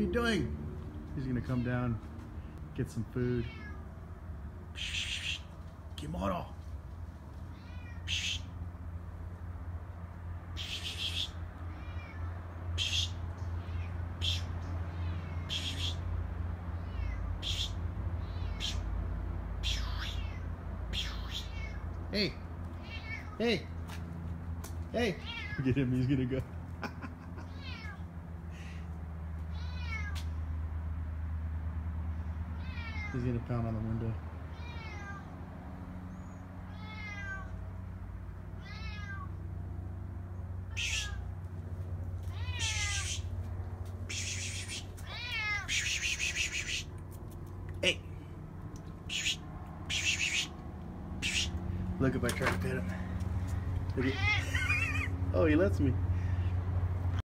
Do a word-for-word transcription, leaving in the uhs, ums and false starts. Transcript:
you doing? He's gonna come down, get some food. Kimuro. Hey, hey, hey. Get him, he's gonna go. He's gonna pound on the window. Hey. Look if I try to pet him. Oh, he lets me.